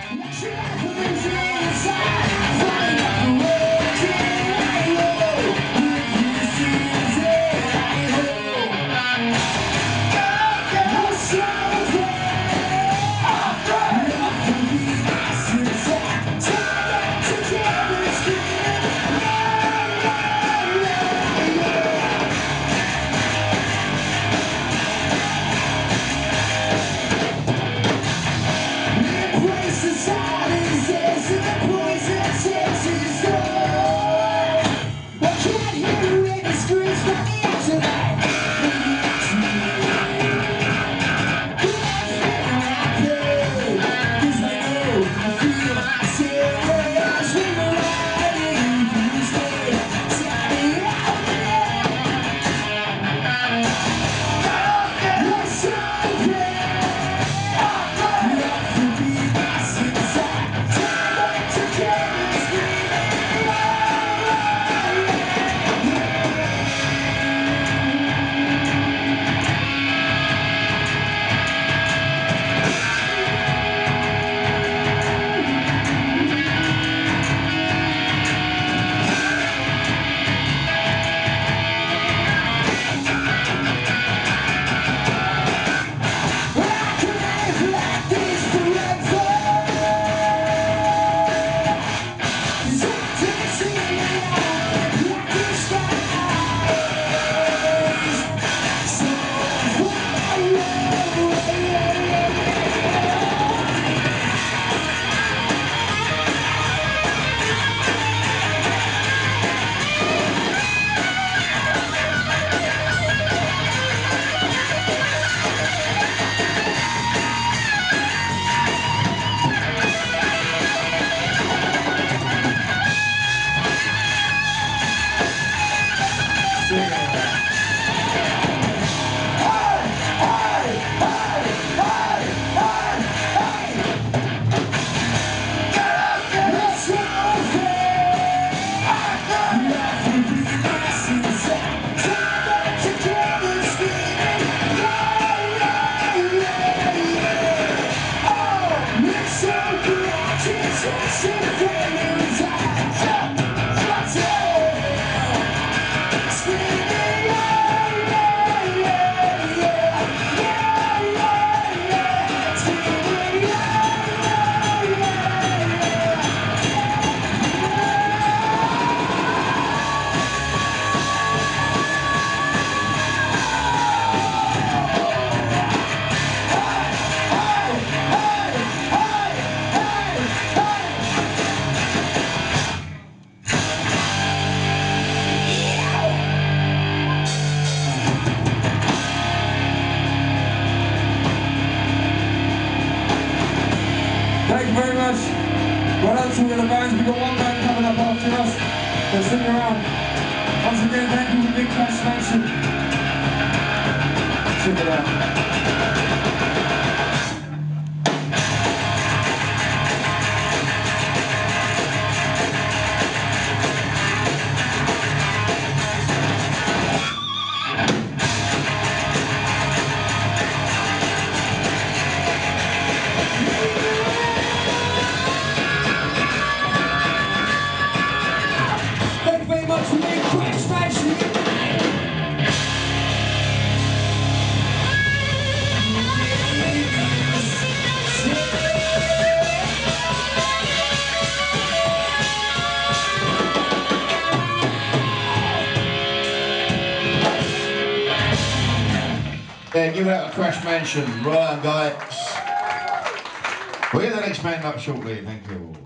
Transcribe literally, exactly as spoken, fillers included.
Thank you very much. Well done to all the bands. We've got one band coming up after us. So stick around. Once again, thank you to Big Crash Mansion. Check it out. Yeah, give it out to Crash Mansion. Right, guys. We'll get the next band up shortly. Thank you all.